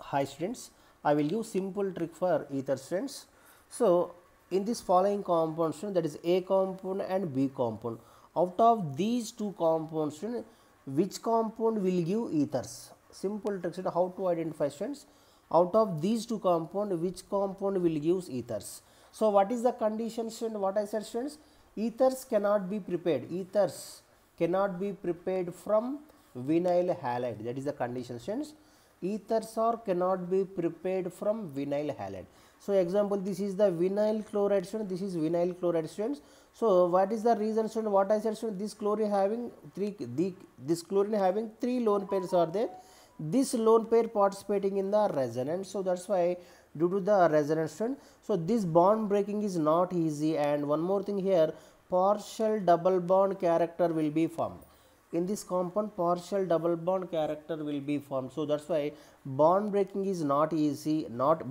Hi students, I will use simple trick for ether students. So in this following compound student, that is A compound and B compound, out of these two compounds student, which compound will give ethers? Simple trick student, how to identify students, out of these two compound which compound will give ethers? So what is the condition student? What I said students, ethers cannot be prepared, ethers cannot be prepared from vinyl halide, that is the condition students. Ethers or cannot be prepared from vinyl halide. So example, this is the vinyl chloride student, this is vinyl chloride students. So what is the reason student? What I said student, this chlorine having this chlorine having three lone pairs are there. This lone pair participating in the resonance, so that's why due to the resonance student, so this bond breaking is not easy. And one more thing here, partial double bond character will be formed in this compound, partial double bond character will be formed. So that's why bond breaking is not easy,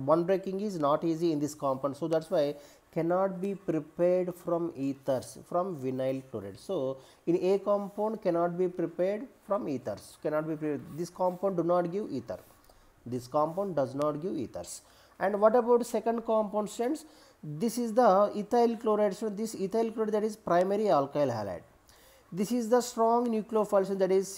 in this compound. So that's why cannot be prepared from ethers, from vinyl chloride. So in A compound cannot be prepared from ethers, this compound do not give ether, this compound does not give ethers. And what about second compound students? This is the ethyl chloride. So this ethyl chloride, that is primary alkyl halide. This is the strong nucleophile, that is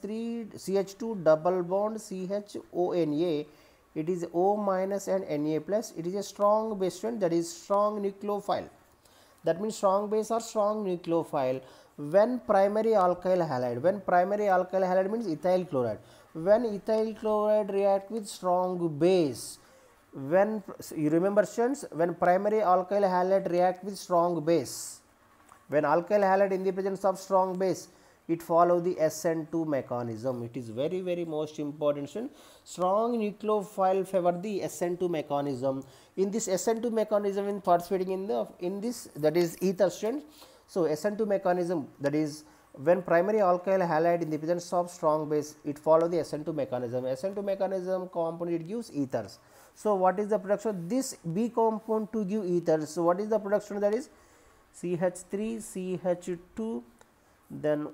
CH2 double bond CHONA. It is O minus and Na plus. It is a strong base friend, that is strong nucleophile. That means strong base or strong nucleophile when primary alkyl halide, means ethyl chloride. When ethyl chloride react with strong base, when you remember students, when primary alkyl halide react with strong base, when alkyl halide in the presence of strong base, it follow the SN2 mechanism. It is very most important. Strong nucleophile favor the SN2 mechanism. In this SN2 mechanism, in participating in this, that is ether strand. So SN2 mechanism, that is when primary alkyl halide in the presence of strong base, it follow the SN2 mechanism. SN2 mechanism compound, it gives ethers. So what is the production? This B compound to give ethers. So what is the production? That is CH3 CH2 then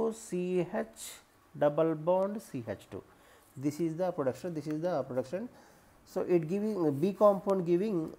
OCH double bond CH2. This is the production. So it giving B compound giving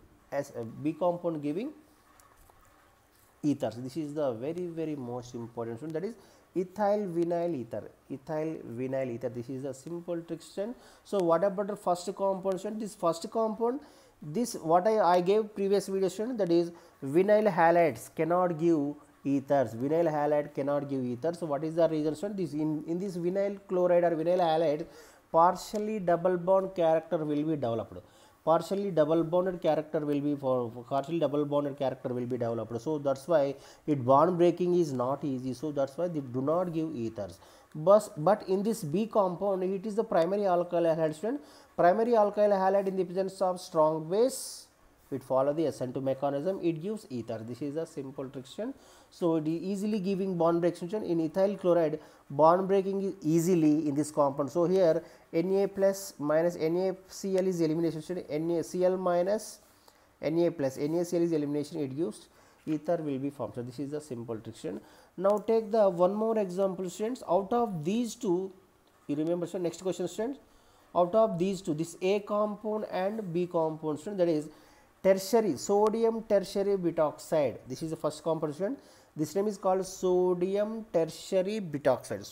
ethers. This is the very most important one, that is ethyl vinyl ether. This is a simple trick. So what about the first compound? This first compound, this what I gave previous video student, that is vinyl halides cannot give ethers. So what is the reason student? This in this vinyl chloride or vinyl halide, partially double bond character will be developed. Partially double bonded character will be developed. So that's why it bond breaking is not easy. So that's why they do not give ethers. But in this B compound, it is the primary alkyl halide student. Primary alkyl halide in the presence of strong base, it follow the SN2 mechanism, it gives ether. This is a simple trick. So it is easily giving bond breaking. In ethyl chloride, bond breaking is easily in this compound. So here Na plus minus NaCl is elimination. NaCl minus Na plus NaCl is elimination, it gives ether will be formed. So this is the simple trick. Now take the one more example students. Out of these two, you remember, so next question students, out of these two, this A compound and B compound student, that is tertiary sodium tertiary butoxide. This is the first compound student. This name is called sodium tertiary butoxide.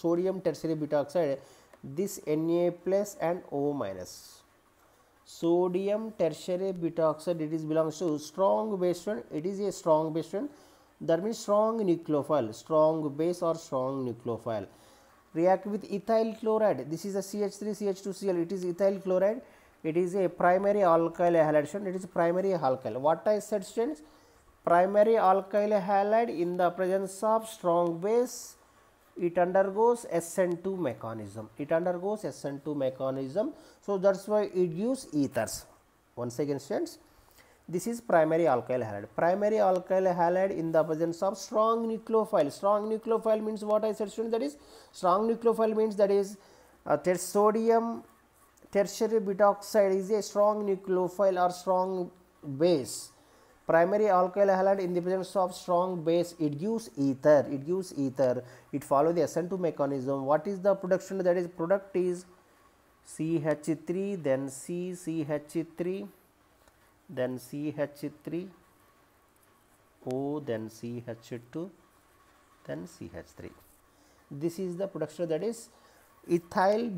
This Na plus and O minus. Sodium tertiary butoxide, it is belongs to strong base student. It is a strong base student. That means strong nucleophile, strong base or strong nucleophile. React with ethyl chloride. This is a CH3 CH2Cl. It is ethyl chloride. It is a primary alkyl halide. It is primary alkyl. What I said students, primary alkyl halide in the presence of strong base, it undergoes SN2 mechanism. So that's why it gives ethers. Once again students, this is primary alkyl halide. Primary alkyl halide in the presence of strong nucleophile. Strong nucleophile means what I said students, that is strong nucleophile means that is sodium tertiary butoxide is a strong nucleophile or strong base. Primary alkyl halide in the presence of strong base, it gives ether. It follows the SN2 mechanism. What is the production? That is product is CH3, then CH3, then CH3, O, then CH2, then CH3. This is the production, that is ethyl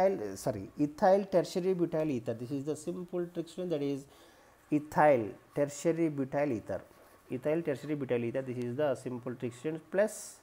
tertiary butyl ether. This is the simple reaction, that is ethyl tertiary butyl ether. Ethyl tertiary butyl ether, this is the simple reaction, plus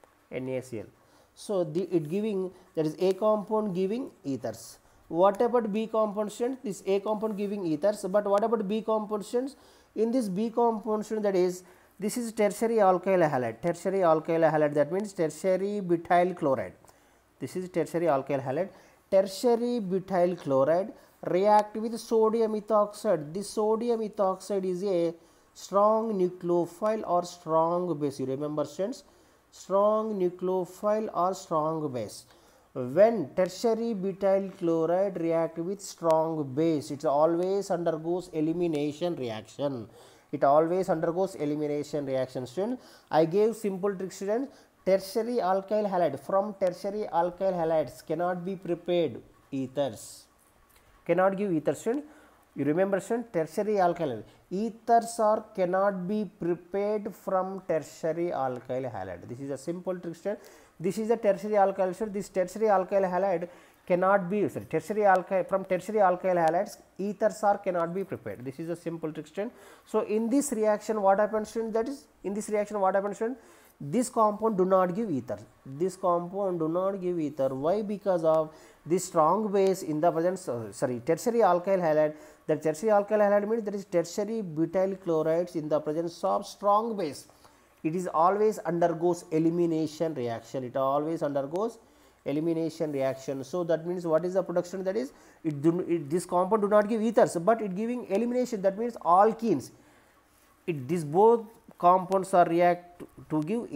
NaCl. So it giving, that is A compound giving ethers. What about B compound students? This A compound giving ethers, but what about B compound students? In this B compound student, that is, this is tertiary alkyl halide. Tertiary alkyl halide, that means tertiary butyl chloride. This is tertiary alkyl halide. Tertiary butyl chloride react with sodium ethoxide. This sodium ethoxide is a strong nucleophile or strong base. You remember students? Strong nucleophile or strong base. When tertiary butyl chloride react with strong base, it always undergoes elimination reaction. It always undergoes elimination reaction. Students, I gave simple trick, students. Tertiary alkyl halide, from tertiary alkyl halides cannot be prepared ethers. Cannot give ethers, students. You remember, students, tertiary alkyl ethers are cannot be prepared from tertiary alkyl halide. This is a simple trick, students. This is the tertiary alkyl, students. This tertiary alkyl halide cannot be, tertiary alkyl, from tertiary alkyl halides ethers are cannot be prepared. This is a simple trick, students. So in this reaction, what happens, students? That is, in this reaction, what happens, students? This compound do not give ether. This compound do not give ether. Why? Because of this strong base in the presence, tertiary alkyl halide. The tertiary alkyl halide means that is tertiary butyl chlorides in the presence of strong base. It is always undergoes elimination reaction. It always undergoes elimination reaction. So that means, what is the production? That is, this compound do not give ethers, but it giving elimination. That means alkenes. These both compounds are react to give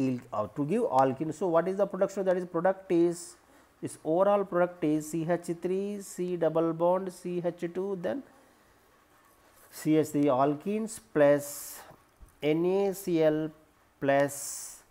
alkene. So what is the production? That is, product is, this overall product is CH3, C double bond, CH2, then CH3 alkenes plus NaCl plus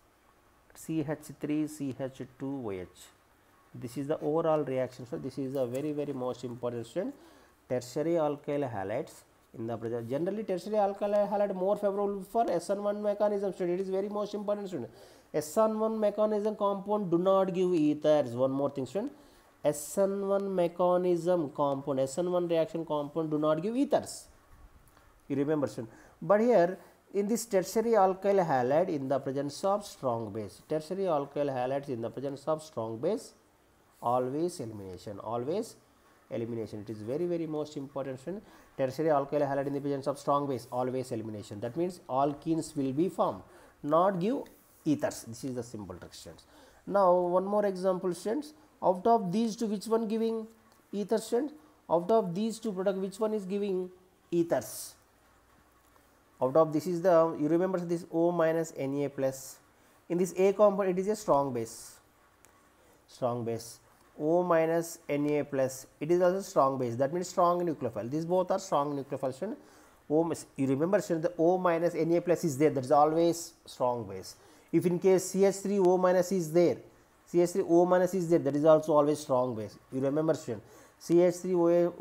CH3, CH2OH. This is the overall reaction. So this is a very most important, student. Tertiary alkyl halides in the present. Generally, tertiary alkyl halide more favorable for SN1 mechanism, student. It is very most important, student. SN1 mechanism compound do not give ethers. One more thing, student. SN1 mechanism compound, SN1 reaction compound do not give ethers. You remember, student. But here, in this tertiary alkyl halide in the presence of strong base, tertiary alkyl halides in the presence of strong base, always elimination, always elimination. It is very most important, student. Tertiary alkyl halide in the presence of strong base, always elimination. That means alkenes will be formed, not give ethers. This is the simple trick, students. Now one more example, students. Out of these two, which one giving ethers, students? Out of these two products, which one is giving ethers? Out of this is the, you remember this O minus Na plus. In this A compound, it is a strong base. Strong base. O minus Na plus, it is also strong base. That means strong nucleophile. These both are strong nucleophiles. You remember, the O minus Na plus is there. That is always strong base. If in case CH3 O minus is there, CH3 O minus is there, that is also always strong base. You remember, student, CH3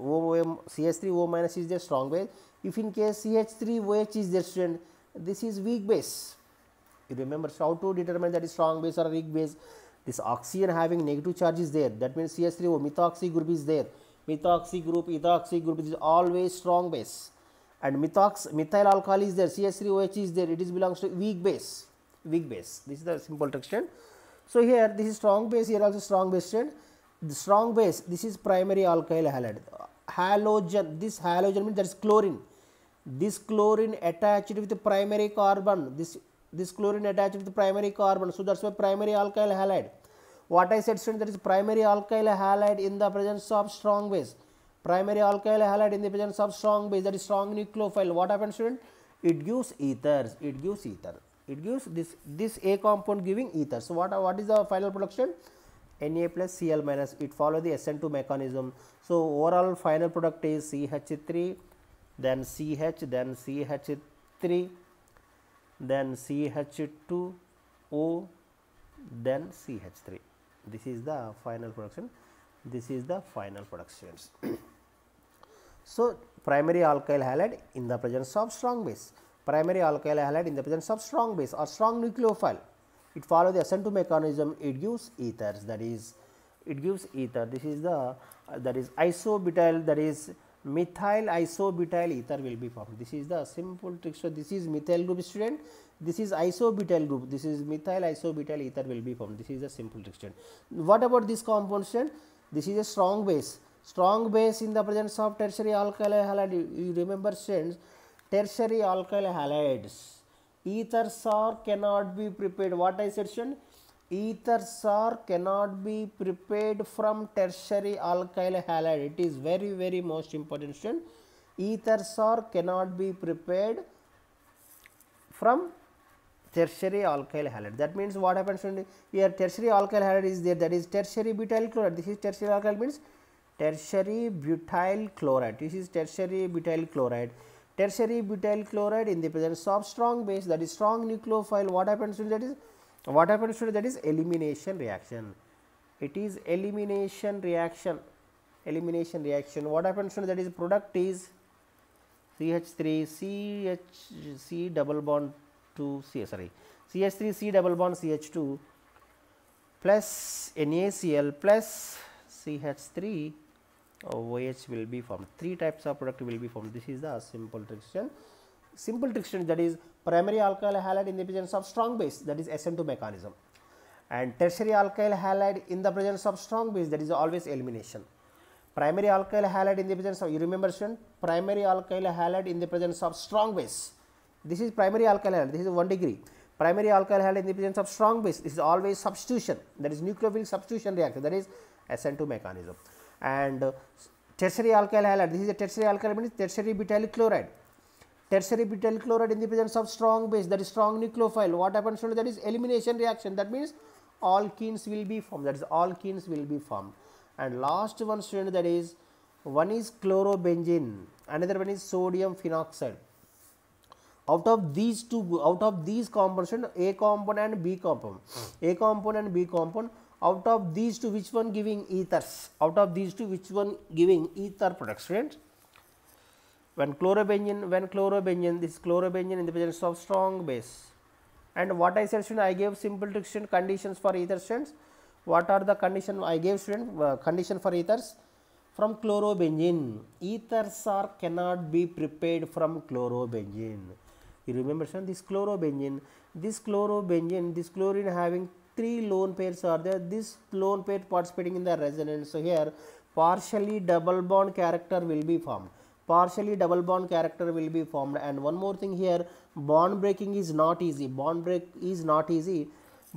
O minus is there, strong base. If in case CH3 OH is there, student, this is weak base. You remember, so how to determine that is strong base or weak base? This oxygen having negative charge is there. That means CH3O methoxy group is there. Methoxy group, ethoxy group is always strong base. And methyl alcohol is there. CH3OH is there. It is belongs to weak base. Weak base. This is the simple texture. So here this is strong base. Here also strong base. The strong base. This is primary alkyl halide. Halogen. This halogen means that is chlorine. This chlorine attached with the primary carbon. This chlorine attached with the primary carbon. So that's why primary alkyl halide. What I said, student, that is primary alkyl halide in the presence of strong base. Primary alkyl halide in the presence of strong base, that is strong nucleophile. What happens, student? It gives ethers. It gives ether. It gives this A compound giving ether. So what is the final production? Na plus Cl minus. It follows the SN2 mechanism. So overall final product is CH3, then CH, then CH3, then CH2O, then CH3. This is the final production. This is the final productions. So, primary alkyl halide in the presence of strong base, primary alkyl halide in the presence of strong base or strong nucleophile, it follows the SN2 mechanism, it gives ethers, that is it gives ether. This is the that is isobutyl, that is methyl isobutyl ether will be formed. This is the simple trick. So, this is methyl group student, this is isobutyl group, this is methyl isobutyl ether will be formed. This is the simple trick student. What about this compound student? This is a strong base. Strong base in the presence of tertiary alkyl halide. You remember students, tertiary alkyl halides, ethers are cannot be prepared. What I said student? Ethers are cannot be prepared from tertiary alkyl halide. It is very most important student. Ethers are cannot be prepared from tertiary alkyl halide. That means what happens when here tertiary alkyl halide is there, that is tertiary butyl chloride. This is tertiary alkyl means tertiary butyl chloride. This is tertiary butyl chloride. Tertiary butyl chloride in the presence of strong base, that is strong nucleophile. What happens to that is that is elimination reaction. It is elimination reaction. Elimination reaction. What happens to that is product is CH3 C double bond to CH3 C double bond CH2 plus NaCl plus CH3 OH will be formed. 3 types of product will be formed. This is the simple trick. Simple trick, that is primary alkyl halide in the presence of strong base, that is SN2 mechanism, and tertiary alkyl halide in the presence of strong base, that is always elimination. Primary alkyl halide in the presence of, you remember student, primary alkyl halide in the presence of strong base. This is primary alkyl halide, this is 1 degree. Primary alkyl halide in the presence of strong base, this is always substitution, that is nucleophilic substitution reaction, that is SN2 mechanism. And tertiary alkyl halide, this is a tertiary alkyl means tertiary butyl chloride. Tertiary butyl chloride in the presence of strong base, that is strong nucleophile. What happens to that is elimination reaction, that means alkenes will be formed, that is alkenes will be formed. And last one student, that is one is chlorobenzene, another one is sodium phenoxide. Out of these two, out of these compounds, A compound and B compound, A compound and B compound, out of these two, which one giving ethers? Out of these two, which one giving ether products, students? When chlorobenzene, this chlorobenzene in the presence of strong base. And what I said, student, I gave simple trick student conditions for ether students. What are the condition I gave student? Condition for ethers from chlorobenzene. Ethers are cannot be prepared from chlorobenzene. You remember student, this chlorobenzene, this chlorine having 3 lone pairs are there. This lone pair participating in the resonance. So here partially double bond character will be formed. Partially double bond character will be formed. And one more thing here, bond breaking is not easy. Bond breaking is not easy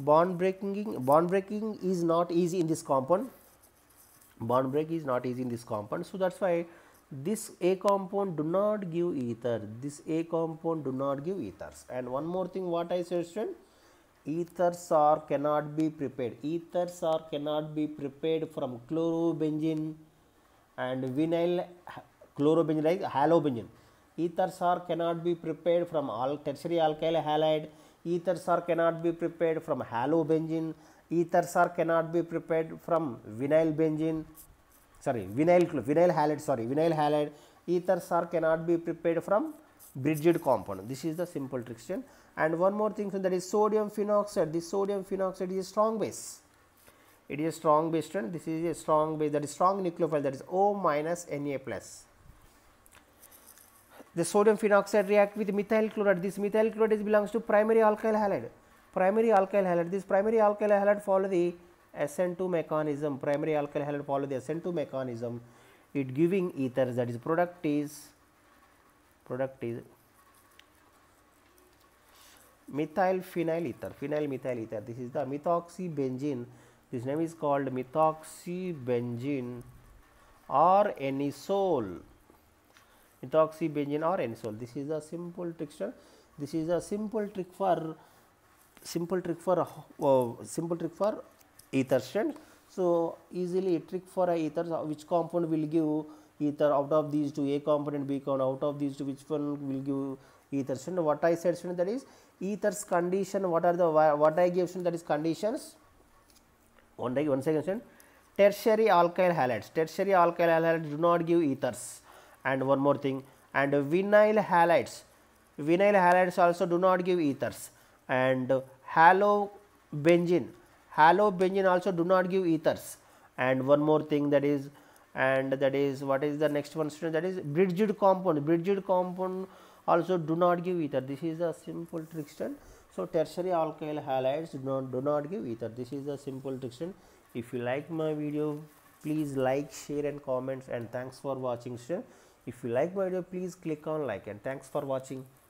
in this compound. Bond break is not easy in this compound. So that's why this A compound do not give ether. This A compound do not give ethers. And one more thing, what I said, student, ethers are cannot be prepared. Ethers are cannot be prepared from chlorobenzene and vinyl chlorobenzene, like halobenzene. Ethers are cannot be prepared from tertiary alkyl halide. Ethers are cannot be prepared from halobenzene. Ethers are cannot be prepared from vinyl halide. Ethers are cannot be prepared from bridged compound. This is the simple trick. And one more thing, so that is sodium phenoxide. This sodium phenoxide is a strong base. It is a strong base. This is a strong base, that is strong nucleophile, that is O minus Na plus. The sodium phenoxide react with methyl chloride. This methyl chloride belongs to primary alkyl halide. Primary alkyl halide. This primary alkyl halide follow the SN2 mechanism. Primary alkyl halide follow the SN2 mechanism. It giving ethers, that is product is methyl phenyl ether. Phenyl methyl ether. This is the methoxybenzene. This name is called methoxybenzene or anisole. Methoxybenzene or anisole. This is a simple trick. This is a simple trick for ether. So easily trick for a ether. Which compound will give ether out of these two, A compound and B compound? Out of these two, which one will give ether? What I said, that is ethers condition. What are the what I gave? That is conditions. One second. tertiary alkyl halides. Tertiary alkyl halides do not give ethers. And one more thing, and vinyl halides. Vinyl halides also do not give ethers. And halobenzene. Halobenzene also do not give ethers. And one more thing, that is, what is the next one, student? That is bridged compound. Bridged compound also do not give ether. This is a simple trick, student. So tertiary alkyl halides do not give ether. This is a simple trick, student. If you like my video, please like, share and comments, and thanks for watching, student. If you like my video, please click on like, and thanks for watching.